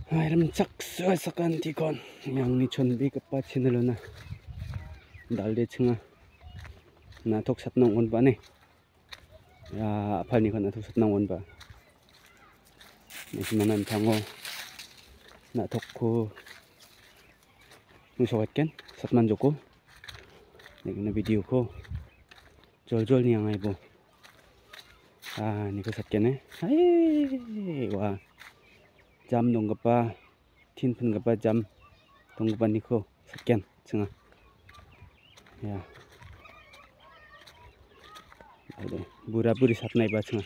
Iram saksa sakan tikon yang ni chonbi kapa chinalona dalde chinga natok satnang on ba ne ya apal ni kon natok satnang on ba nismanan tango natok ko musogat ken satman joko na video ko jol ni angai bo ni ko satken ne ai wa jam dong gapa tin pun gapa jam dong gapa ni ko satken chinga ya bura buri satnai ba chinga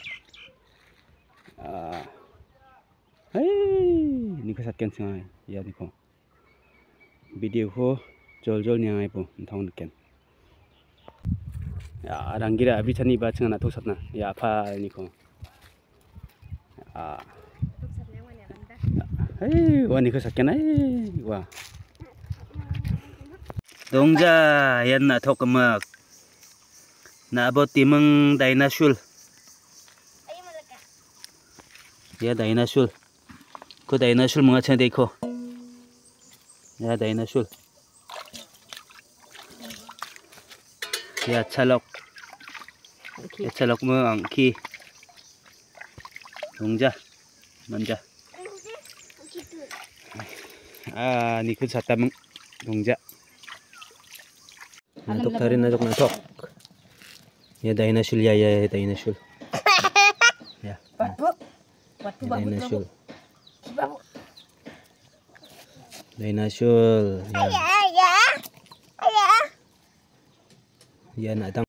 ni ko satken chinga ya ni ko video ko jol ni angai bo thong ken ya rangira abi chani ba chinga na to satna ya pha ni ko wani ko satken wa dongja yan na thok mak na bo timang dinosaur ya dinosaur ko dinosaur mga cha dekho ya dinosaur ya chalok mo ang ki dongja manja ni ko satamang dongja natok tarin natok ya dinosaur ya dinosaur ya dinosaur dinosaur ya na